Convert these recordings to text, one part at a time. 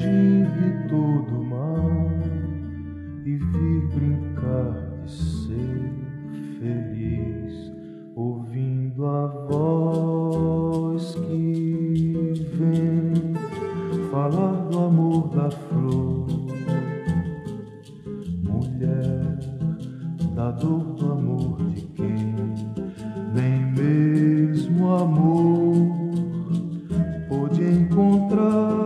fugir de todo mal e vir brincar de ser feliz, ouvindo a voz que vem falar do amor da flor, mulher, da dor do amor de quem nem mesmo amor pôde encontrar.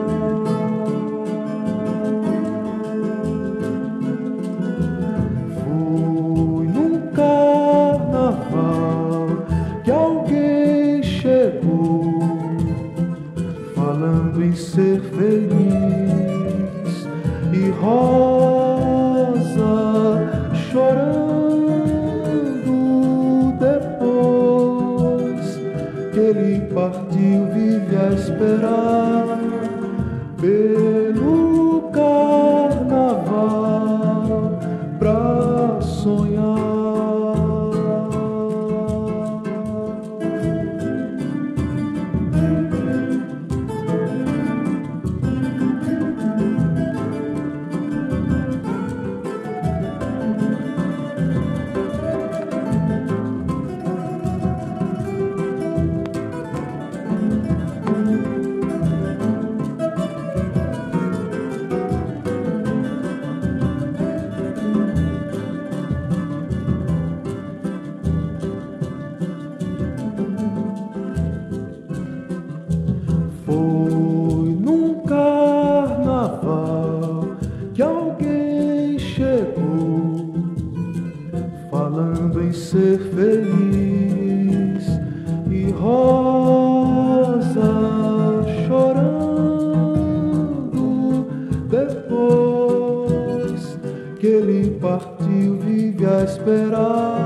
Foi num carnaval que alguém chegou falando em ser feliz, e Rosa chorando depois que ele partiu, vive a esperar pelo carnaval pra sonhar. Foi num carnaval que alguém chegou falando em ser feliz, e Rosa chorando depois que ele partiu, vive a esperar